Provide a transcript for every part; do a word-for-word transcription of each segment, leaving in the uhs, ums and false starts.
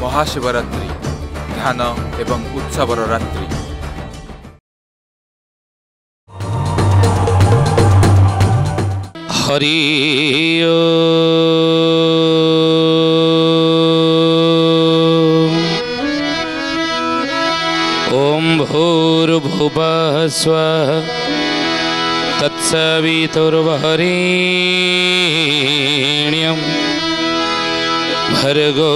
महाशिवरात्रि ध्यान एवं उत्सवर रात्रि। हरि ओम भूर्भुवः स्वः तत्सवितुर्वरेण्यं भर्गो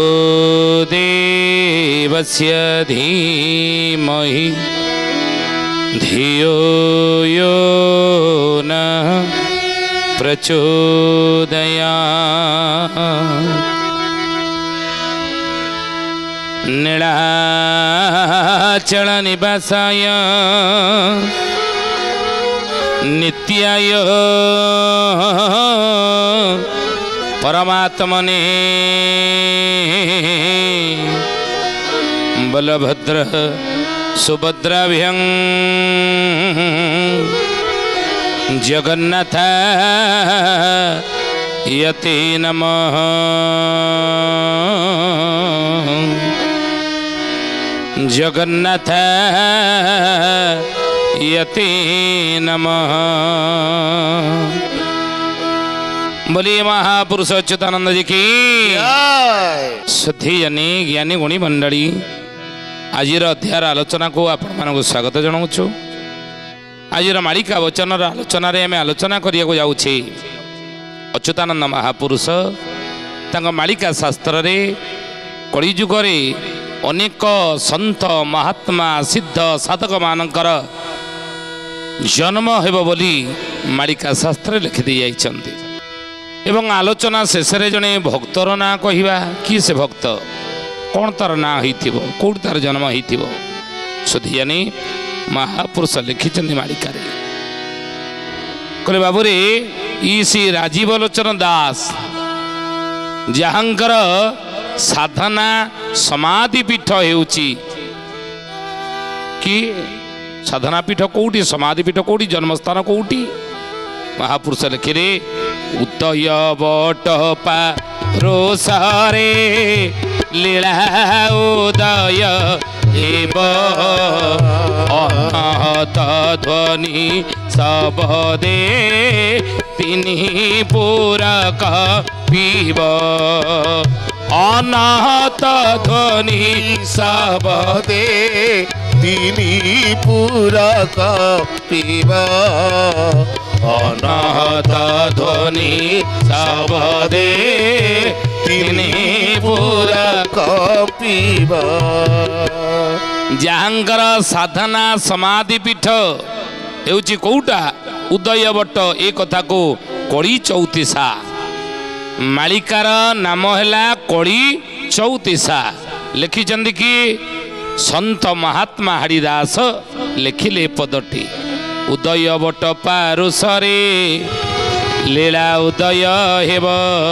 देवस्य धीमहि धियो यो नः प्रचोदयात्। नीलाचल निवासाय नित्याय परमात्मने बलभद्र सुभद्राभ्यं जगन्नाथ यते नमः। जगन्नाथ यते नमः। बोलिए महापुरुष अच्युतानंद जी की श्रद्धेयनी ज्ञानी गुणी मंडली आज अध्याय आलोचना को आपण मानक स्वागत जनाऊँ। आज मालिका वचन आलोचन आम आलोचना करने जाऊे अच्युतानंद महापुरुष तांग मालिका शास्त्र रे कलिजुगरे अनेक संत महात्मा सिद्ध साधक मानकर जन्म हेब बोली मालिका शास्त्र लिखिदी जाइछन्ति। एवं आलोचना शेष रे जने भक्तर ना कहिबा कि से भक्त कौन तार ना होइथिबो कोड तार जन्म होइथिबो सुधियानी महापुरुष लिखिछन्ति मालिका रे। कहले बाबू रे ई श्री राजीव लोचन दास जहांकर साधना समाधि पीठ हेउची कि साधना पीठ कोउटी समाधि पीठ कोउटी जन्मस्थान कोउटी महापुरुष लिखिरे उदय बट पारोसरे लीला उदय एव अनाहत ध्वनि सबदे तिनि पूरक पीब अनाहत ध्वनि सबदे तिनि पूरक पीब अनाहत ध्वनि सबदे तिनि पूरक पीब। जहांकर साधना समाधि पीठ हेउची कोउटा उदय बट ए कथा को कड़ी चौतीसा मालिकार नाम है कड़ी चौतीसा लिखिचंदी कि संत महात्मा हरिदास लिखिले पदटी उदय बट पारुसरे लीला उदय हेब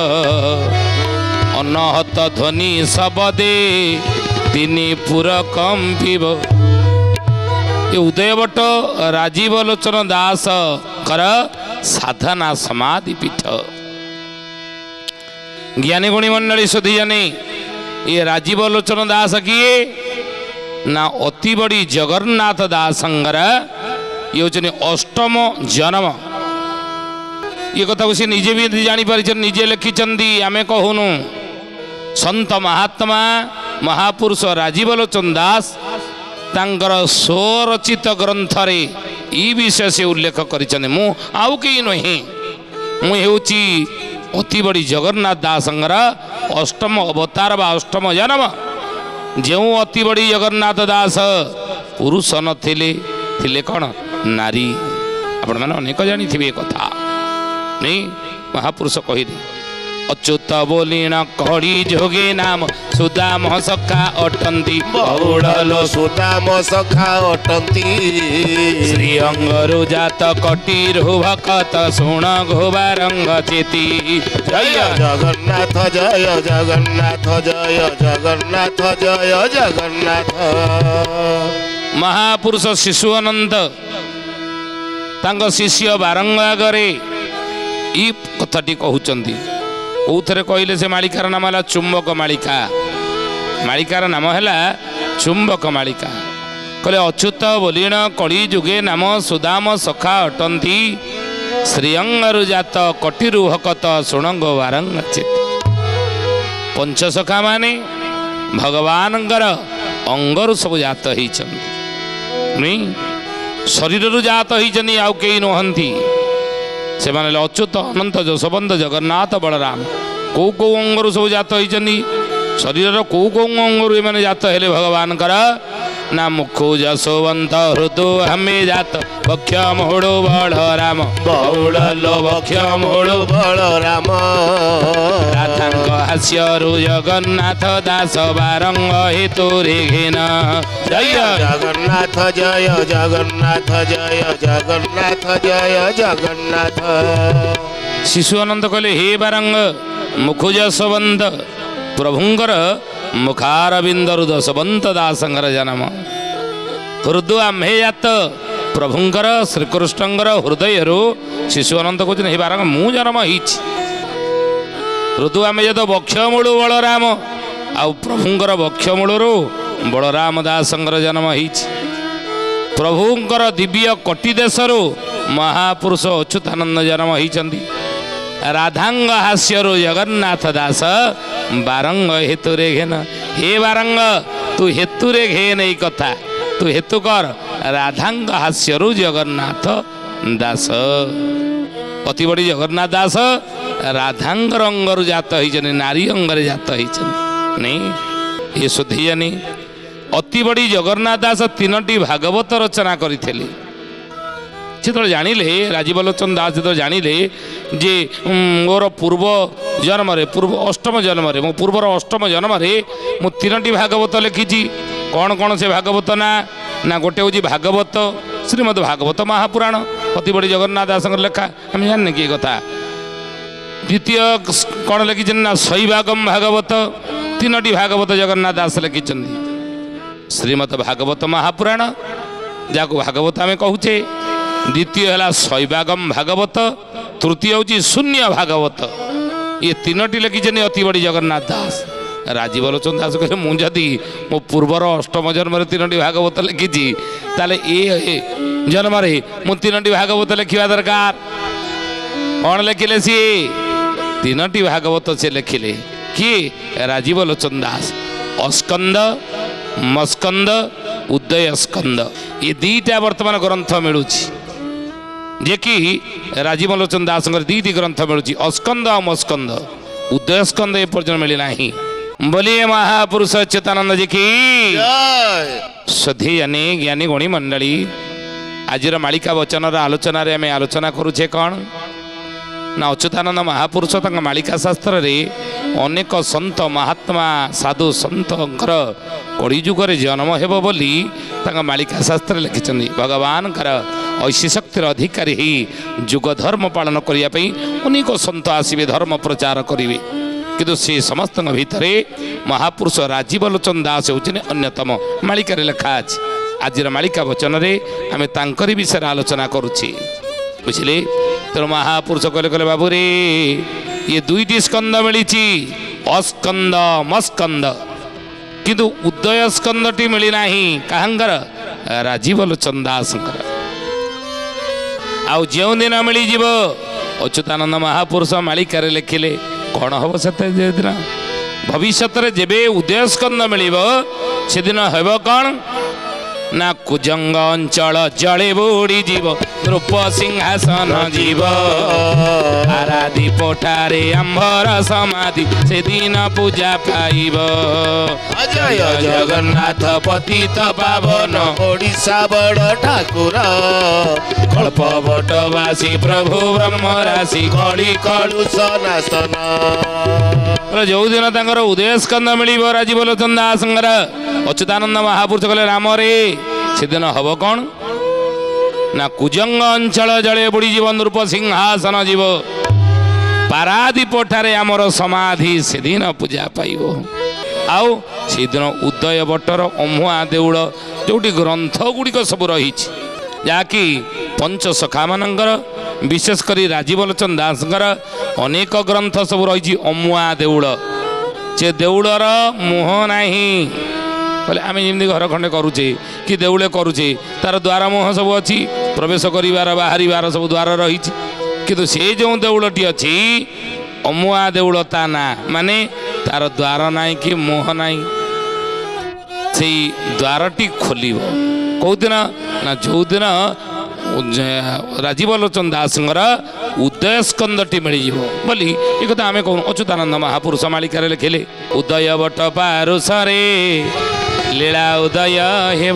अनहत ध्वनि सबदे तिनि पुर कंपिब। उदय बट राजीव लोचन दास कर साधना समाधि पीठ ज्ञानी गुणी मंडली सुधी जाने ये राजीव लोचन दास किए ना अति बड़ी जगन्नाथ दासंगर ये होचने अष्टम जन्म। ये कथा को सी निजे भी जानी पारि निजे लिखिचंदी आमे कहूनु संत महात्मा महापुरुष राजीव लोचन दास तांकर स्वरचित ग्रंथ रे ई विषय से उल्लेख करिचने मु आउ के नहीं मु हेउची अति बड़ी जगन्नाथ दासंगर अष्टम अवतार बा अष्टम जन्म। जो अति बड़ी जगन्नाथ दास पुरुष नथिले थिले कौन नारी आपण माने अनेक जानी थिबे कथा नहीं महापुरुष कहिदे अच्युत बोलीण कड़ी जोगे नाम सुदाम सखा अटंती बहुड़लो सुदाम सखा अटंती श्री अंगरु जात कटीर भकत सुण घोबा रंग चेती जय जगन्नाथ जय जगन्नाथ जय जगन्नाथ जय जगन्नाथ। महापुरुष शिशु अनंत तांग शिष्य बारंग आगरे ई कथाटी कहउचंदी। कौथरे कहले से मालिकार नाम है चुंबक मालिका ମାଳିକାର ନାମ ହେଲା ଚୁମ୍ବକ ମାଳିକା। କହିଲେ ଅଚ୍ୟୁତ ବୋଲିଣ କଳି ଯୁଗେ ନାମ ସୁଦାମ ସଖା ଅଟନ୍ତି ଶ୍ରୀଅଙ୍ଗରୁ ଜାତ କଟିରୁ ହକତ ଶୁଣଙ୍ଗ ବାରଙ୍ଗ ଚିତ। ପଞ୍ଚସଖା ମାନେ ଭଗବାନଙ୍କର ଅଙ୍ଗରୁ ସବୁ ଜାତ ହେଇଛନ୍ତି, ଶରୀରରୁ ଜାତ ହେଇଛନ୍ତି, ଆଉ କେହି ନୁହନ୍ତି। ସେମାନେ ହେଲେ ଅଚ୍ୟୁତ ଅନନ୍ତ ଯଶୋବନ୍ତ ଜଗନ୍ନାଥ ବଳରାମ। କେଉଁ କେଉଁ ଅଙ୍ଗରୁ ସବୁ ଜାତ ହେଇଛନ୍ତି, ଶରୀରର କେଉଁ କେଉଁ ଅଙ୍ଗରୁ ଏମାନେ ଜାତ ହେଲେ ଭଗବାନଙ୍କର ନା ମୁଖୁ ଯଶୋବନ୍ତ ହୃଦୁ ଆମେ ଜାତ ବକ୍ଷ ମୋହଳୁ ବଳରାମ ବହୁଳ ଲୋ ବକ୍ଷ ମୋହଳୁ ବଳରାମ। ରାଧାଙ୍କ ହାସ୍ୟରୁ ଜଗନ୍ନାଥ ଦାସ ବାରଙ୍ଗ ହେତୁରେ ଘେନ। ଜୟ ଜଗନ୍ନାଥ ଜୟ ଜଗନ୍ନାଥ ଜୟ ଜଗନ୍ନାଥ ଜୟ ଜଗନ୍ନାଥ। ଶିଶୁ ଅନନ୍ତ କହିଲେ ହେ ବାରଙ୍ଗ ମୁଖୁ ଯଶୋବନ୍ତ, ପ୍ରଭୁଙ୍କର ମୁଖାରବିନ୍ଦରୁ ଦଶବନ୍ତ ଦାସଙ୍କର ଜନ୍ମ। ହୃଦୁ ଆମ୍ଭେ ଜାତ, ପ୍ରଭୁଙ୍କର ଶ୍ରୀକୃଷ୍ଣଙ୍କର ହୃଦୟରୁ ଶିଶୁ ଅନନ୍ତ କହୁଛନ୍ତି ହେ ବାରଙ୍ଗ ମୁଁ ଜନ୍ମ ହେଇଛି। ହୃଦୁ ଆମ୍ଭେ ଜାତ ବକ୍ଷ ମୂଳୁ ବଳରାମ, ଆଉ ପ୍ରଭୁଙ୍କର ବକ୍ଷ ମୂଳରୁ ବଳରାମ ଦାସଙ୍କର ଜନ୍ମ ହେଇଛି। ପ୍ରଭୁଙ୍କର ଦିବ୍ୟ କଟି ଦେଶରୁ ମହାପୁରୁଷ ଅଚ୍ୟୁତାନନ୍ଦ ଜନ୍ମ ହେଇଛନ୍ତି। ରାଧାଙ୍ଗ ହାସ୍ୟରୁ ଜଗନ୍ନାଥ ଦାସ ବାରଙ୍ଗ ହେତୁରେ ଘେନ। ହେ ବାରଙ୍ଗ ତୁ ହେତୁରେ ଘେନ, ଏଇ କଥା ତୁ ହେତୁ କର। ରାଧାଙ୍ଗ ହାସ୍ୟରୁ ଜଗନ୍ନାଥ ଦାସ, ଅତି ବଡ଼ି ଜଗନ୍ନାଥ ଦାସ ରାଧାଙ୍କର ଅଙ୍ଗରୁ ଜାତ ହେଇଛନ୍ତି, ନାରୀ ଅଙ୍ଗରେ ଜାତ ହେଇଛନ୍ତି। ନାଇଁ ଏ ସୁଧିଜାନି ଅତି ବଡ଼ି ଜଗନ୍ନାଥ ଦାସ ତିନୋଟି ଭାଗବତ ରଚନା କରିଥିଲେ। ଯେତେବେଳେ ଜାଣିଲେ ରାଜୀବ ଲୋଚନ ଦାସ ଯେତେବେଳେ ଜାଣିଲେ ଯେ ମୋର ପୂର୍ବ ଜନ୍ମରେ ପୂର୍ବ ଅଷ୍ଟମ ଜନ୍ମରେ ମୋ ପୂର୍ବର ଅଷ୍ଟମ ଜନ୍ମରେ ମୁଁ ତିନୋଟି ଭାଗବତ ଲେଖିଛି। କ'ଣ କ'ଣ ସେ ଭାଗବତ ନା ନା ଗୋଟେ ହେଉଛି ଭାଗବତ ଶ୍ରୀମଦ୍ ଭାଗବତ ମହାପୁରାଣ, ଅତି ବଡ଼ି ଜଗନ୍ନାଥ ଦାସଙ୍କର ଲେଖା, ଆମେ ଜାଣିନେ କି କଥା। ଦ୍ୱିତୀୟ କ'ଣ ଲେଖିଛନ୍ତି ନା ଶୈବାଗମ ଭାଗବତ, ତିନୋଟି ଭାଗବତ ଜଗନ୍ନାଥ ଦାସ ଲେଖିଛନ୍ତି। ଶ୍ରୀମଦ୍ ଭାଗବତ ମହାପୁରାଣ ଯାହାକୁ ଭାଗବତ ଆମେ କହୁଛେ, ଦ୍ୱିତୀୟ ହେଲା ଶୈବାଗମ ଭାଗବତ, ତୃତୀୟ ହେଉଛି ଶୂନ୍ୟ ଭାଗବତ। ଏ ତିନୋଟି ଲେଖିଛନ୍ତି ଅତି ବଡ଼ି ଜଗନ୍ନାଥ ଦାସ। ରାଜୀବ ଲୋଚନ ଦାସ କହିଲେ ମୁଁ ଯଦି ମୋ ପୂର୍ବର ଅଷ୍ଟମ ଜନ୍ମରେ ତିନୋଟି ଭାଗବତ ଲେଖିଛି, ତାହେଲେ ଏ ଜନ୍ମରେ ମୁଁ ତିନୋଟି ଭାଗବତ ଲେଖିବା ଦରକାର। କ'ଣ ଲେଖିଲେ ସିଏ? ତିନୋଟି ଭାଗବତ ସେ ଲେଖିଲେ। କିଏ? ରାଜୀବ ଲୋଚନ ଦାସ। ଅସ୍କନ୍ଦ, ମସ୍କନ୍ଦ, ଉଦୟ ସ୍କନ୍ଦ, ଏ ଦୁଇଟା ବର୍ତ୍ତମାନ ଗ୍ରନ୍ଥ ମିଳୁଛି, ଯେ କି ରାଜୀବ ଲୋଚନ ଦାସଙ୍କର ଦୁଇଟି ଗ୍ରନ୍ଥ ମିଳୁଛି, ଅସ୍କନ୍ଦ ଆଉ ମସ୍କନ୍ଦ। ଉଦୟ ସ୍କନ୍ଦ ଏପର୍ଯ୍ୟନ୍ତ ମିଳିନାହିଁ। ବୋଲିଏ ମହାପୁରୁଷ ଅଚ୍ୟୁତାନନ୍ଦ ଜି କି ସୁଧୀଜାନି ଜ୍ଞାନୀ ଗୁଣୀ ମଣ୍ଡଳୀ। ଆଜିର ମାଳିକା ବଚନର ଆଲୋଚନାରେ ଆମେ ଆଲୋଚନା କରୁଛେ କ'ଣ ନା ଅଚ୍ୟୁତାନନ୍ଦ ମହାପୁରୁଷ ତାଙ୍କ ମାଳିକା ଶାସ୍ତ୍ରରେ ଅନେକ ସନ୍ଥ ମହାତ୍ମା ସାଧୁ ସନ୍ଥଙ୍କର କଳିଯୁଗରେ ଜନ୍ମ ହେବ ବୋଲି ତାଙ୍କ ମାଳିକା ଶାସ୍ତ୍ରରେ ଲେଖିଛନ୍ତି। ଭଗବାନଙ୍କର ଐଶୀ ଶକ୍ତିର ଅଧିକାରୀ ହେଇ ଯୁଗ ଧର୍ମ ପାଳନ କରିବା ପାଇଁ ଅନେକ ସନ୍ଥ ଆସିବେ, ଧର୍ମ ପ୍ରଚାର କରିବେ। କିନ୍ତୁ ସେ ସମସ୍ତଙ୍କ ଭିତରେ ମହାପୁରୁଷ ରାଜୀବ ଲୋଚନ ଦାସ ହେଉଛନ୍ତି ଅନ୍ୟତମ। ମାଳିକାରେ ଲେଖା ଅଛି। ଆଜିର ମାଳିକା ବଚନରେ ଆମେ ତାଙ୍କରି ବିଷୟରେ ଆଲୋଚନା କରୁଛେ, ବୁଝିଲେ। ତେଣୁ ମହାପୁରୁଷ କହିଲେ କହିଲେ ବାବୁରେ ଇଏ ଦୁଇଟି ସ୍କନ୍ଦ ମିଳିଛି, ଅସ୍କନ୍ଦ ମସ୍କନ୍ଦ, କିନ୍ତୁ ଉଦୟ ସ୍କନ୍ଦଟି ମିଳିନାହିଁ। କାହାଙ୍କର? ରାଜୀବ ଲୋଚନ ଦାସଙ୍କର। ଆଉ ଯେଉଁଦିନ ମିଳିଯିବ, ଅଚ୍ୟୁତାନନ୍ଦ ମହାପୁରୁଷ ମାଳିକାରେ ଲେଖିଲେ କ'ଣ ହେବ ସେତେ ଦିନ ଭବିଷ୍ୟତରେ ଯେବେ ଉଦୟ ସ୍କନ୍ଦ ମିଳିବ, ସେଦିନ ହେବ କ'ଣ ନା କୁଜଙ୍ଗ ଅଞ୍ଚଳ ଜଳେ ବୁଡ଼ି ଯିବ, ନୃପ ସିଂହାସନ ଯିବ, ପାରାଦୀପଠାରେ ଆମ୍ଭର ସମାଧି ସେଦିନ ପୂଜା ପାଇବ। ଜୟ ଜଗନ୍ନାଥ ପତିତ ପାବନ ଓଡ଼ିଶା ବଡ଼ ଠାକୁର, କଳ୍ପବଟବାସୀ ପ୍ରଭୁ ବ୍ରହ୍ମ ରାଶି କଳି କଳୁଷ ନାଶନ। ଯେଉଁଦିନ ତାଙ୍କର ଉଦୟ ସ୍କନ୍ଦ ମିଳିବ ରାଜୀବ ଲୋଚନ ଦାସଙ୍କର, ଅଚ୍ୟୁତାନନ୍ଦ ମହାପୁରୁଷ କହିଲେ ରାମରେ ସେଦିନ ହବ କ'ଣ ନା କୁଜଙ୍ଗ ଅଞ୍ଚଳ ଜଳେ ବୁଡ଼ିଯିବ, ନୃପ ସିଂହାସନ ଯିବ, ପାରାଦୀପଠାରେ ଆମର ସମାଧି ସେଦିନ ପୂଜା ପାଇବ। ଆଉ ସେଦିନ ଉଦୟ ବଟର ଅମୁଆ ଦେଉଳ ଯେଉଁଠି ଗ୍ରନ୍ଥ ଗୁଡ଼ିକ ସବୁ ରହିଛି, ଯାହାକି ପଞ୍ଚସଖାମାନଙ୍କର ବିଶେଷ କରି ରାଜୀବ ଲୋଚନ ଦାସଙ୍କର ଅନେକ ଗ୍ରନ୍ଥ ସବୁ ରହିଛି। ଅମୁଆ ଦେଉଳ ସେ ଦେଉଳର ମୁହଁ ନାହିଁ। କହିଲେ ଆମେ ଯେମିତି ଘର ଖଣ୍ଡେ କରୁଛେ କି ଦେଉଳେ କରୁଛେ ତାର ଦ୍ୱାର ମୁହଁ ସବୁ ଅଛି, ପ୍ରବେଶ କରିବାର ବାହାରିବାର ସବୁ ଦ୍ୱାର ରହିଛି। କିନ୍ତୁ ସେ ଯେଉଁ ଦେଉଳଟି ଅଛି ଅମୁଆ ଦେଉଳ ତା ନା, ମାନେ ତାର ଦ୍ୱାର ନାହିଁ କି ମୁହଁ ନାହିଁ। ସେଇ ଦ୍ୱାରଟି ଖୋଲିବ କେଉଁଦିନ ନା ଯେଉଁଦିନ ରାଜୀବ ଲୋଚନ ଦାସଙ୍କର ଉଦୟ ସ୍କନ୍ଧଟି ମିଳିଯିବ ବୋଲି ଏ କଥା ଆମେ କହୁଁ। ଅଚ୍ୟୁତାନନ୍ଦ ମହାପୁରୁଷ ମାଳିକାରେ ଲେଖିଲେ ଉଦୟ ବଟ ପାରୁଷରେ ଲୀଳା ଉଦୟ ହେବ,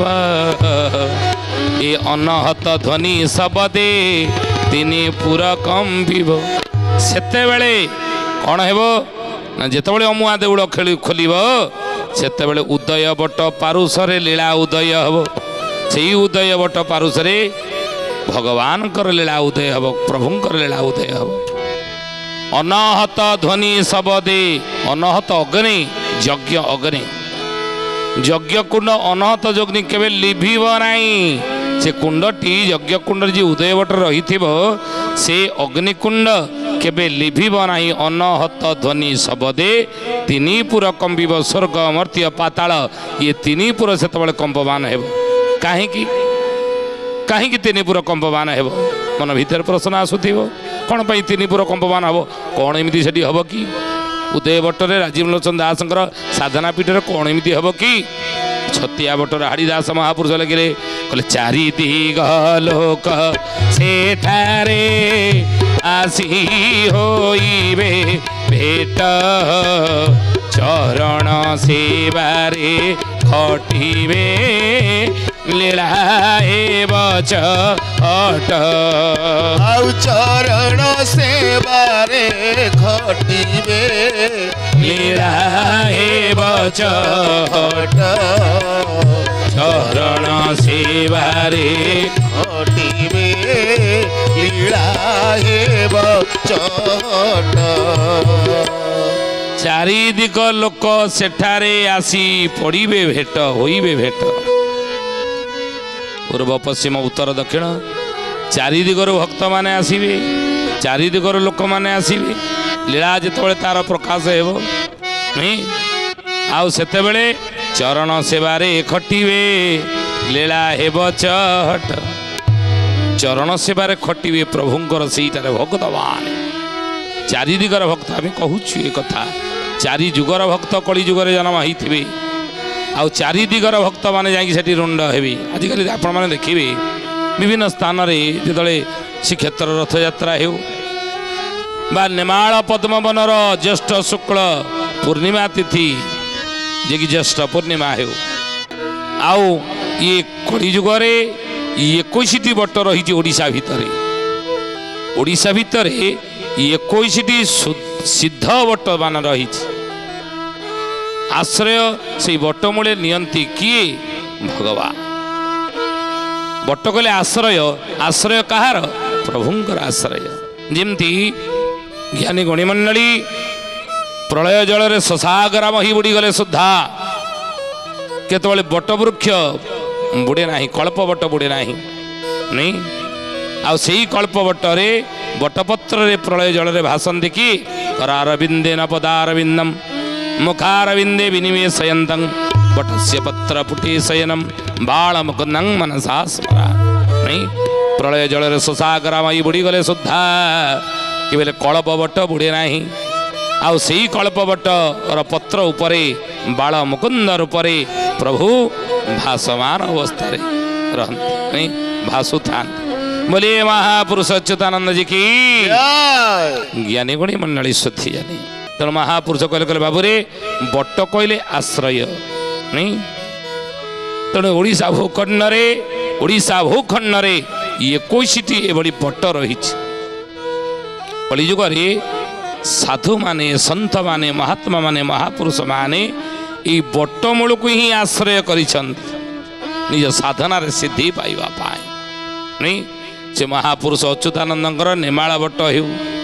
ଏ ଅନହତ ଧ୍ୱନି ଶବଦେ ତିନି ପୁର କମ୍ବିବ। ସେତେବେଳେ କ'ଣ ହେବ ନା ଯେତେବେଳେ ଅମୁଆ ଦେଉଳ ଖେଳି ଖୋଲିବ ସେତେବେଳେ ଉଦୟ ବଟ ପାରୁଷରେ ଲୀଳା ଉଦୟ ହେବ। ସେଇ ଉଦୟ ବଟ ପାରୁଷରେ ଭଗବାନଙ୍କର ଲୀଳା ଉଦୟ ହେବ, ପ୍ରଭୁଙ୍କର ଲୀଳା ଉଦୟ ହେବ। ଅନହତ ଧ୍ୱନି ଶବଦେ, ଅନହତ ଅଗ୍ନି ଯଜ୍ଞ ଅଗ୍ନି, ଯଜ୍ଞ କୁଣ୍ଡ ଅନହତ ଯଗ୍ନି କେବେ ଲିଭିବ ନାହିଁ। ସେ କୁଣ୍ଡଟି ଯଜ୍ଞ କୁଣ୍ଡରେ ଯେ ଉଦୟ ବଟ ରହିଥିବ ସେ ଅଗ୍ନିକୁଣ୍ଡ କେବେ ଲିଭିବ ନାହିଁ। ଅନହତ ଧ୍ୱନି ଶବଦେ ତିନି ପୁର କମ୍ବିବ, ସ୍ୱର୍ଗ ମର୍ତ୍ତ୍ୟ ପାତାଳ ଇଏ ତିନି ପୁର ସେତେବେଳେ କମ୍ପମାନ ହେବ। କାହିଁକି କାହିଁକି ତିନି ପୁର କମ୍ପମାନ ହେବ? ମନ ଭିତରେ ପ୍ରଶ୍ନ ଆସୁଥିବ କ'ଣ ପାଇଁ ତିନି ପୁର କମ୍ପମାନ ହେବ? କ'ଣ ଏମିତି ସେଠି ହେବ କି? ଉଦୟ ବଟରେ ରାଜୀବ ଲୋଚନ ଦାସଙ୍କର ସାଧନା ପୀଠରେ କ'ଣ ଏମିତି ହେବ କି? ଛତିଆ ବଟର ହାଡ଼ିଦାସ ମହାପୁରୁଷ ଲେଖିଲେ, କହିଲେ ଚାରି ଦିଗ ଲୋକ ସେଠାରେ ଆସି ହୋଇବେ ଭେଟ, ଚରଣ ସେବାରେ ଖଟିବେ ଲୀଳା ହେବ ଚଟ। ଆଉ ଚରଣ ସେବାରେ ଖଟିବେ ଲୀଳା ହେବ ଚଟ, ଚରଣ ସେବାରେ ଖଟିବେ ଲୀଳା ହେବ ଚଟ। ଚାରି ଦିଗ ଲୋକ ସେଠାରେ ଆସି ପଡ଼ିବେ ଭେଟ, ହୋଇବେ ଭେଟ। ପୂର୍ବ ପଶ୍ଚିମ ଉତ୍ତର ଦକ୍ଷିଣ ଚାରି ଦିଗରୁ ଭକ୍ତମାନେ ଆସିବେ, ଚାରି ଦିଗରୁ ଲୋକମାନେ ଆସିବେ। ଲୀଳା ଯେତେବେଳେ ତାର ପ୍ରକାଶ ହେବ ଆଉ ସେତେବେଳେ ଚରଣ ସେବାରେ ଖଟିବେ ଲୀଳା ହେବ ଚଟ। ଚରଣ ସେବାରେ ଖଟିବେ ପ୍ରଭୁଙ୍କର ସେଇଟାରେ ଭଗବାନ। ଚାରି ଦିଗର ଭକ୍ତ ଆମେ କହୁଛୁ ଏ କଥା, ଚାରି ଯୁଗର ଭକ୍ତ କଳି ଯୁଗରେ ଜନ୍ମ ହେଇଥିବେ ଆଉ ଚାରି ଦିଗର ଭକ୍ତମାନେ ଯାଇକି ସେଠି ରୁଣ୍ଡ ହେବେ। ଆଜିକାଲି ଆପଣମାନେ ଦେଖିବେ ବିଭିନ୍ନ ସ୍ଥାନରେ ଯେତେବେଳେ ଶ୍ରୀକ୍ଷେତ୍ର ରଥଯାତ୍ରା ହେଉ ବା ନେମାଳ ପଦ୍ମବନର ଜ୍ୟେଷ୍ଠ ଶୁକ୍ଳ ପୂର୍ଣ୍ଣିମା ତିଥି ଯିଏକି ଜ୍ୟେଷ୍ଠ ପୂର୍ଣ୍ଣିମା ହେଉ, ଆଉ ଇଏ କଳି ଯୁଗରେ ଏକୋଇଶଟି ବଟ ରହିଛି ଓଡ଼ିଶା ଭିତରେ। ଓଡ଼ିଶା ଭିତରେ ଏକୋଇଶଟି ସିଦ୍ଧ ବଟ ମାନ ରହିଛି। ଆଶ୍ରୟ ସେଇ ବଟ ମୂଳେ ନିଅନ୍ତି କିଏ? ଭଗବାନ। ବଟ କହିଲେ ଆଶ୍ରୟ, ଆଶ୍ରୟ କାହାର? ପ୍ରଭୁଙ୍କର ଆଶ୍ରୟ। ଯେମିତି ଜ୍ଞାନୀ ଗଣିମଣ୍ଡଳୀ ପ୍ରଳୟ ଜଳରେ ଶଶାଗ୍ରାମ ହିଁ ବୁଡ଼ିଗଲେ ସୁଦ୍ଧା କେତେବେଳେ ବଟ ବୃକ୍ଷ ବୁଡ଼େ ନାହିଁ, କଳ୍ପ ବଟ ବୁଡ଼େ ନାହିଁ ନାଇଁ। ଆଉ ସେଇ କଳ୍ପ ବଟରେ ବଟପତ୍ରରେ ପ୍ରଳୟ ଜଳରେ ଭାସନ୍ତି କି କରାରବିନ୍ଦେ ନ ପଦାରବିନ୍ଦମ ମୁଖାରବିନ୍ଦେ ବିନିବେଶୟନ୍ତଂ ବଟସ୍ୟ ପତ୍ର ପୁଟି ଶୟନମ ବାଳମୁକୁନ୍ଦଂ ମନସା ସ୍ମରା। ନାଇଁ, ପ୍ରଳୟ ଜଳରେ ଶଶାଗ୍ରାମ ହିଁ ବୁଡ଼ିଗଲେ ସୁଦ୍ଧା କେବେ କଳ୍ପ ବଟ ବୁଡ଼େ ନାହିଁ। ଆଉ ସେଇ କଳ୍ପ ବଟର ପତ୍ର ଉପରେ ବାଳ ମୁକୁନ୍ଦ ରୂପରେ ପ୍ରଭୁ ଭାସମାନ ଅବସ୍ଥାରେ ରହନ୍ତି, ଭାସୁଥାନ୍ତି। बोले महापुरुष अच्युतानंद जी की ज्ञानी गुणी मंडली सुधी जानी। तेणु महापुरुष कहले कहले बाबू रे बट कहले आश्रय नहीं। तेणु ओडिशा भूखंड रे ओडिशा भूखंड रे एकोईसटी एभली बट रही। कलिजुग रे साधु माने संत माने महात्मा माने महापुरुष माने ये बट मूल को ही आश्रय करिछन्ति निज साधना रे सिद्धि पाइबा पाए नहीं। से महापुरुष अच्युतानंदर नेमाल बट हो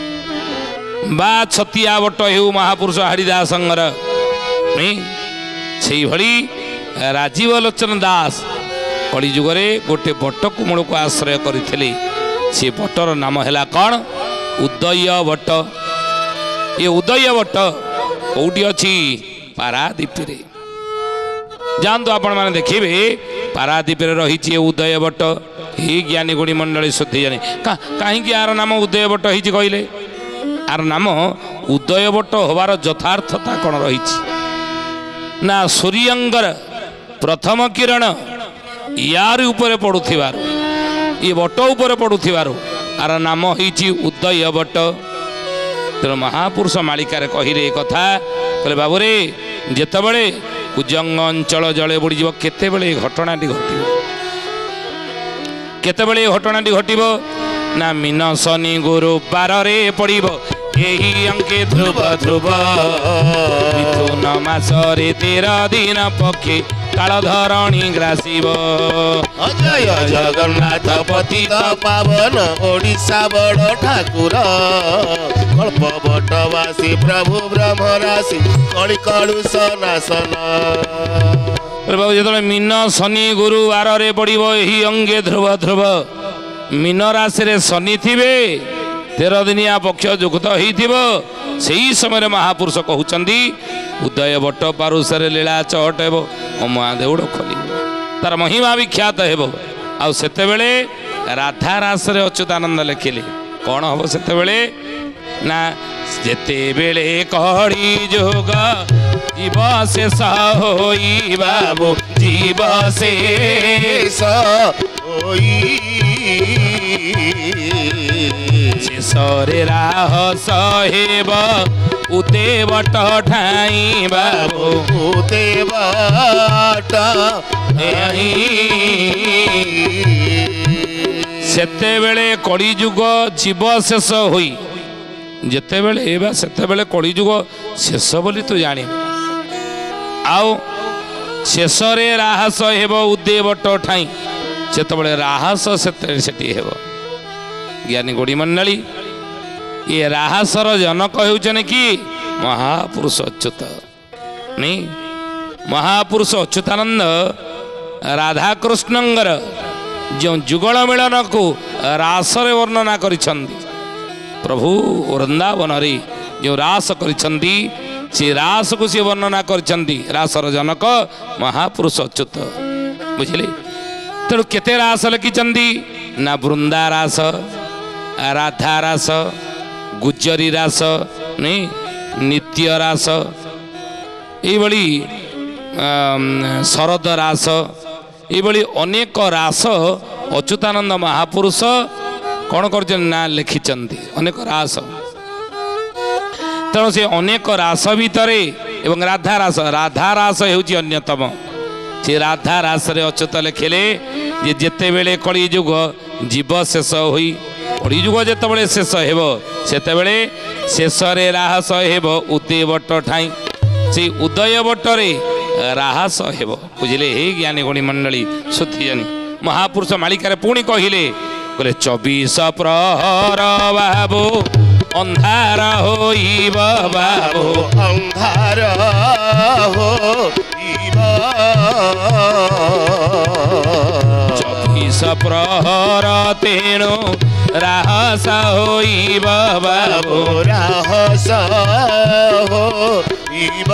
बा छतिया बट हो महापुरुष हाड़ीदासंगर नहीं से भली राजीव लोचन दास कलिजुगे गोटे बट को मूल को आश्रय करते। से बटर नाम है कौन? उदय बट। ये उदय बट କୋଉଠି ଅଛି ପାରାଦୀପରେ ଯାଆନ୍ତୁ ଆପଣ ମାନେ ଦେଖିବେ ପାରାଦୀପରେ ରହିଛି ଉଦୟ ବଟ ହି ଜ୍ଞାନୀ ଗୁଣୀ ମଣ୍ଡଳୀ ଶୁଦ୍ଧି ଜାଣି କାହିଁକି ଆର ନାମ ଉଦୟ ବଟ ହେଇଛି କହିଲେ ଆର ନାମ ଉଦୟ ବଟ ହବାର ଯଥାର୍ଥତା କ'ଣ ରହିଛି ନା ସୂର୍ଯ୍ୟଙ୍କର ପ୍ରଥମ କିରଣ ୟାରି ଉପରେ ପଡ଼ୁଥିବାରୁ ଏ ବଟ ଉପରେ ପଡ଼ୁଥିବାରୁ ଆର ନାମ ହେଇଛି ଉଦୟ ବଟ ତେଣୁ ମହାପୁରୁଷ ମାଳିକାରେ କହିଲେ ଏ କଥା କହିଲେ ବାବୁରେ ଯେତେବେଳେ କୁଜଙ୍ଗ ଅଞ୍ଚଳ ଜଳେ ବୁଡ଼ିଯିବ କେତେବେଳେ ଏ ଘଟଣାଟି ଘଟିବ କେତେବେଳେ ଏ ଘଟଣାଟି ଘଟିବ ନା ମୀନ ଶନି ଗୁରୁବାରରେ ପଡ଼ିବ ଏହି ଅଙ୍କେ ଧ୍ରୁବ ଧ୍ରୁବ ମିଥୁନ ମାସରେ ତେର ଦିନ ପକ୍ଷୀ କାଳ ଧରଣୀ ଗ୍ରାସିବ ଜୟ ଜଗନ୍ନାଥ ପତିତ ପାବନ ଓଡ଼ିଶା ବଡ଼ ଠାକୁର କଳ୍ପ ବଟବାସୀ ପ୍ରଭୁ ବ୍ରହ୍ମରାଶି କଳି କଳୁଷ ନାଶନ ଯେତେବେଳେ ମୀନ ଶନି ଗୁରୁବାରରେ ପଡ଼ିବ ଏହି ଅଙ୍ଗେ ଧ୍ରୁବ ଧ୍ରୁବ ମୀନ ରାଶିରେ ଶନି ଥିବେ ତେର ଦିନିଆ ପକ୍ଷ ଯୁକ୍ତ ହେଇଥିବ ସେହି ସମୟରେ ମହାପୁରୁଷ କହୁଛନ୍ତି ଉଦୟ ବଟ ପାରୁଷରେ ଲୀଳା ଚହଟ ହେବ ଅମା ଦେଉଳ ଖୋଲିବ ତାର ମହିମା ବିଖ୍ୟାତ ହେବ ଆଉ ସେତେବେଳେ ରାଧା ରାସରେ ଅଚ୍ୟୁତାନନ୍ଦ ଲେଖିଲେ କ'ଣ ହବ ସେତେବେଳେ ନା ଯେତେବେଳେ କଳି ଯୁଗ ଜୀବ ଶେଷ ହୋଇ ବାବୁ ଜୀବ ଶେଷ ହୋଇ ଶେଷରେ ରାହସ ହେବ ଉତେ ବଟ ଠାଇ ବାବୁ ଉତେ ବଟ ସେତେବେଳେ କଳିଯୁଗ ଜୀବ ଶେଷ ହୋଇ ଯେତେବେଳେ ବା ସେତେବେଳେ କଳିଯୁଗ ଶେଷ ବୋଲି ତୁ ଜାଣିବୁ ଆଉ ଶେଷରେ ରାହସ ହେବ ଉଦେ ବଟ ଠାଇ ସେତେବେଳେ ରାହସ ସେତେବେଳେ ସେଠି ହେବ ଜ୍ଞାନୀ ଗୋଡ଼ି ମଣ୍ଡଳୀ ଏ ରାହସର ଜନକ ହେଉଛନ୍ତି କି ମହାପୁରୁଷ ଅଚ୍ୟୁତ ନି ମହାପୁରୁଷ ଅଚ୍ୟୁତାନନ୍ଦ ରାଧାକୃଷ୍ଣଙ୍କର ଯେଉଁ ଯୁଗଳ ମିଳନକୁ ରାସରେ ବର୍ଣ୍ଣନା କରିଛନ୍ତି ପ୍ରଭୁ ବୃନ୍ଦାବନରେ ଯେଉଁ ରାସ କରିଛନ୍ତି ସେ ରାସକୁ ସେ ବର୍ଣ୍ଣନା କରିଛନ୍ତି ରାସର ଜନକ ମହାପୁରୁଷ ଅଚ୍ୟୁତ ବୁଝିଲେ ତେଣୁ କେତେ ରାସ ଲେଖିଛନ୍ତି ନା ବୃନ୍ଦା ରାସ ରାଧା ରାସ ଗୁଜରୀ ରାସ ନିତ୍ୟ ରାସ ଏଇଭଳି ଶରଦ ରାସ ଏଇଭଳି ଅନେକ ରାସ ଅଚ୍ୟୁତାନନ୍ଦ ମହାପୁରୁଷ କ'ଣ କରିଛନ୍ତି ନା ଲେଖିଛନ୍ତି ଅନେକ ରାସ ତେଣୁ ସେ ଅନେକ ରାସ ଭିତରେ ଏବଂ ରାଧା ରାସ ରାଧା ରାସ ହେଉଛି ଅନ୍ୟତମ ସେ ରାଧା ରାସରେ ଅଚ୍ୟୁତ ଲେଖିଲେ ଯେ ଯେତେବେଳେ କଳିଯୁଗ ଜୀବ ଶେଷ ହୋଇ କଳିଯୁଗ ଯେତେବେଳେ ଶେଷ ହେବ ସେତେବେଳେ ଶେଷରେ ରାହସ ହେବ ଉଦୟ ବଟ ଠାଇଁ ସେଇ ଉଦୟ ବଟରେ ରାହସ ହେବ ବୁଝିଲେ ହେ ଜ୍ଞାନୀ ଗୁଣୀ ମଣ୍ଡଳୀ ଶୁଦ୍ଧି ଜାଣି ମହାପୁରୁଷ ମାଳିକାରେ ପୁଣି କହିଲେ କହିଲେ ଚବିଶ ପ୍ରହର ବାବୁ ଅନ୍ଧାର ହୋଇବ ବାବୁ ଅନ୍ଧାର ହୋଇବ ଚବିଶ ପ୍ରହର ତେଣୁ ରାହସ ହୋଇବ ବାବୁ ରାହସ ହୋଇବ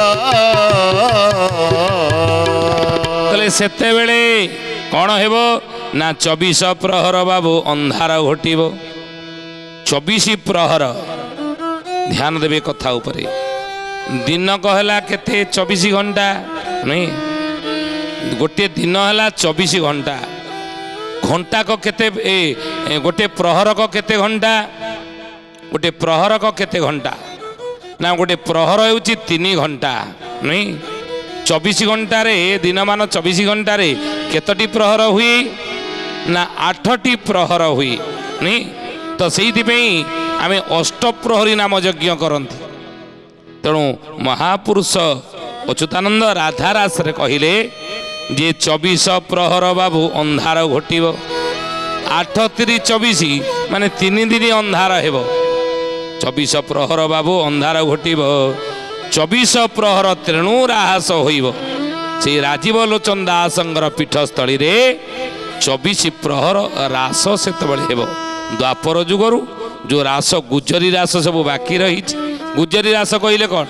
ତାହେଲେ ସେତେବେଳେ କ'ଣ ହେବ ନା ଚବିଶ ପ୍ରହର ବାବୁ ଅନ୍ଧାର ଘଟିବ ଚବିଶ ପ୍ରହର ଧ୍ୟାନ ଦେବେ କଥା ଉପରେ ଦିନକ ହେଲା କେତେ ଚବିଶ ଘଣ୍ଟା ନାଇଁ ଗୋଟିଏ ଦିନ ହେଲା ଚବିଶ ଘଣ୍ଟା ଘଣ୍ଟାକ କେତେ ଏ ଗୋଟିଏ ପ୍ରହରକ କେତେ ଘଣ୍ଟା ଗୋଟିଏ ପ୍ରହରକ କେତେ ଘଣ୍ଟା ନା ଗୋଟିଏ ପ୍ରହର ହେଉଛି ତିନି ଘଣ୍ଟା ନାଇଁ ଚବିଶ ଘଣ୍ଟାରେ ଦିନମାନ ଚବିଶ ଘଣ୍ଟାରେ କେତୋଟି ପ୍ରହର ହୁଏ ନା ଆଠଟି ପ୍ରହର ହୁଏ ନାଇଁ ତ ସେଇଥିପାଇଁ ଆମେ ଅଷ୍ଟପ୍ରହରୀ ନାମ ଯଜ୍ଞ କରନ୍ତି ତେଣୁ ମହାପୁରୁଷ ଅଚ୍ୟୁତାନନ୍ଦ ରାଧା ରାସରେ କହିଲେ ଯେ ଚବିଶ ପ୍ରହର ବାବୁ ଅନ୍ଧାର ଘଟିବ ଆଠ ତିରି ଚବିଶ ମାନେ ତିନି ଦିନ ଅନ୍ଧାର ହେବ ଚବିଶ ପ୍ରହର ବାବୁ ଅନ୍ଧାର ଘଟିବ ଚବିଶ ପ୍ରହର ତେଣୁ ରାହସ ହୋଇବ ସେଇ ରାଜୀବ ଲୋଚନ ଦାସଙ୍କର ପୀଠସ୍ଥଳୀରେ ଚବିଶ ପ୍ରହର ରାସ ସେତେବେଳେ ହେବ ଦ୍ୱାପର ଯୁଗରୁ ଯେଉଁ ରାସ ଗୁଜରୀ ରାସ ସବୁ ବାକି ରହିଛି ଗୁଜରୀ ରାସ କହିଲେ କ'ଣ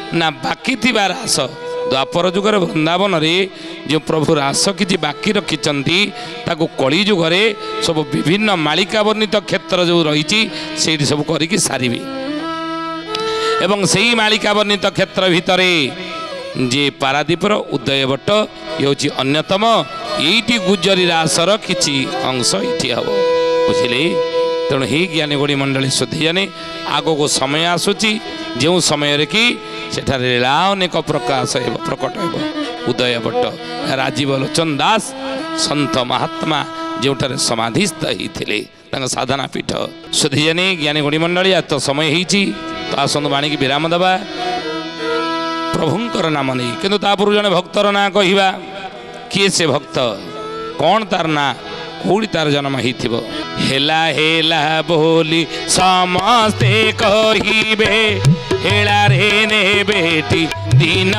ନା ବାକି ଥିବା ରାସ ଦ୍ୱାପର ଯୁଗରେ ବୃନ୍ଦାବନରେ ଯେଉଁ ପ୍ରଭୁ ରାସ କିଛି ବାକି ରଖିଛନ୍ତି ତାକୁ କଳି ଯୁଗରେ ସବୁ ବିଭିନ୍ନ ମାଳିକା ବର୍ଣ୍ଣିତ କ୍ଷେତ୍ର ଯେଉଁ ରହିଛି ସେଇଠି ସବୁ କରିକି ସାରିବେ। ଏବଂ ସେଇ ମାଳିକା ବର୍ଣ୍ଣିତ କ୍ଷେତ୍ର ଭିତରେ ଯେ ପାରାଦୀପର ଉଦୟବଟ ହେଉଛି ଅନ୍ୟତମ। ଏଇଠି ଗୁଜରୀ ରାସର କିଛି ଅଂଶ ଏଇଠି ହେବ, ବୁଝିଲେ। ତେଣୁ ହି ଜ୍ଞାନୀ ଗୋଡ଼ି ମଣ୍ଡଳୀ ସୁଧୀଜାନେ ଆଗକୁ ସମୟ ଆସୁଛି ଯେଉଁ ସମୟରେ କି ସେଠାରେ ଲୀଳା ଅନେକ ପ୍ରକାଶ ହେବ, ପ୍ରକଟ ହେବ। ଉଦୟବଟ ରାଜୀବ ଲୋଚନ ଦାସ ସନ୍ଥ ମହାତ୍ମା ଯେଉଁଠାରେ ସମାଧିସ୍ଥ ହେଇଥିଲେ ତାଙ୍କ ସାଧନା ପୀଠ ସୁଧୀଜାନେ ଜ୍ଞାନୀ ଗୋଡ଼ି ମଣ୍ଡଳୀ। ତ ସମୟ ହେଇଛି, ତ ଆସନ୍ତୁ ବାଣୀକି ବିରାମ ଦେବା ପ୍ରଭୁଙ୍କର ନାମ ନେଇ। କିନ୍ତୁ ତା ପୂର୍ବରୁ ଜଣେ ଭକ୍ତର ନାଁ କହିବା। କିଏ ସେ ଭକ୍ତ, କ'ଣ ତାର ନାଁ, କୋଉଠି ତାର ଜନ୍ମ ହେଇଥିବ? ହେଲା ହେଲା ବୋଲି ସମସ୍ତେ କହିବେ, ହେଳାରେ ନେବେଟି ଦିନ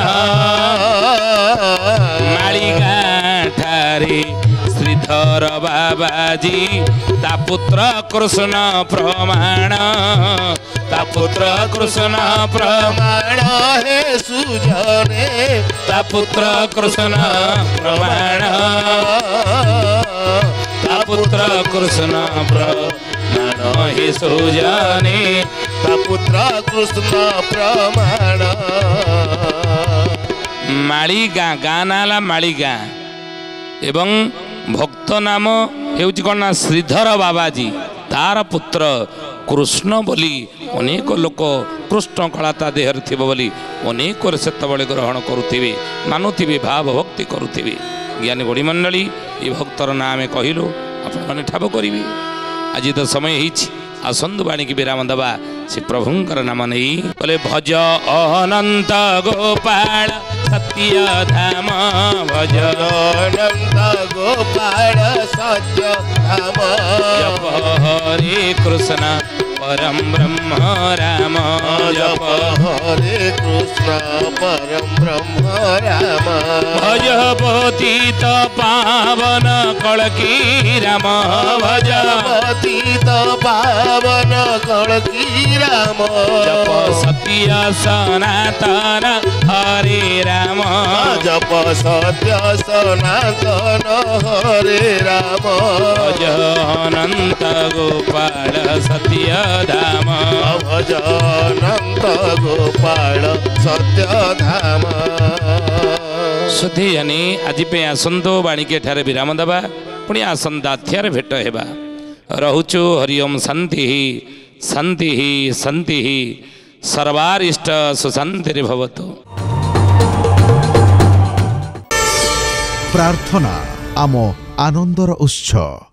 ମାଳିଗାଁଠାରେ ଶ୍ରୀଧର ବାବାଜୀ ତା ପୁତ୍ର କୃଷ୍ଣ ପ୍ରମାଣ, ତା ପୁତ୍ର କୃଷ୍ଣ ପ୍ରମାଣ ହେ ସୁଜନେ, ତା ପୁତ୍ର କୃଷ୍ଣ ପ୍ରମାଣ, ତା ପୁତ୍ର କୃଷ୍ଣ ପ୍ରମାଣ ହେ ସୁଜନେ, ତା ପୁତ୍ର କୃଷ୍ଣ ପ୍ରମାଣ। ମାଳିଗାଁ ଗାଁ ନାଁ ହେଲା ମାଳିଗାଁ ଏବଂ ଭକ୍ତ ନାମ ହେଉଛି କ'ଣ ନା ଶ୍ରୀଧର ବାବାଜୀ। ତାର ପୁତ୍ର କୃଷ୍ଣ ବୋଲି ଅନେକ ଲୋକ କୃଷ୍ଣ କଳା ତା ଦେହରେ ଥିବ ବୋଲି ଅନେକ ସେତେବେଳେ ଗ୍ରହଣ କରୁଥିବେ, ମାନୁଥିବେ, ଭାବ ଭକ୍ତି କରୁଥିବେ। ଜ୍ଞାନୀ ଗୋଡ଼ି ମଣ୍ଡଳୀ ଏ ଭକ୍ତର ନାଁ ଆମେ କହିଲୁ, ଆପଣମାନେ ଠାବ କରିବେ। ଆଜି ତ ସମୟ ହେଇଛି, ଆସନ୍ତୁ ବାଣୀକି ବିରାମ ଦେବା ସେ ପ୍ରଭୁଙ୍କର ନାମ ନେଇ। ବୋଲେ ଭଜ ଅନନ୍ତ ଗୋପାଳ ସତ୍ୟ ଧାମ, ଭଜ ଅନନ୍ତ ଗୋପାଳ ସତ୍ୟ ଧାମ, ଜପ ହରେ କୃଷ୍ଣ ପରମ ବ୍ରହ୍ମ ରାମ, ଜପ ହରେ କୃଷ୍ଣ ପରମ ବ୍ରହ୍ମ ରାମ, ଭଜ ପତିତ ପାବନ କଳକି ରାମ, ଭଜ ପତିତ ପାବନ କଳକି ରାମ, ଜପ ସତ୍ୟ ସନାତନ ହରେ ରାମ, ଜପ ସତ୍ୟ ସନାତନ ହରେ ରାମ, ଭଜ ଅନନ୍ତ ଗୋପାଳ ସତ୍ୟ ଧାମ, ଭଜ ଅନନ୍ତ ଗୋପାଳ ସତ୍ୟ ଧାମ। ସୁଧୀଜାନି ଆଜି ପାଇଁ ଆସନ୍ତୁ ବାଣୀକି ଏଠାରେ ବିରାମ ଦେବା, ପୁଣି ଆସନ୍ତା ଅଧ୍ୟାୟରେ ଭେଟ ହେବା। ରହୁଛୁ ହରି ଓମ୍ ଶାନ୍ତି ଶାନ୍ତି ଶାନ୍ତି ସର୍ବାରିଷ୍ଟ ସୁଶାନ୍ତିରେ ଭବତୁ। ପ୍ରାର୍ଥନା ଆମ ଆନନ୍ଦର ଉତ୍ସ।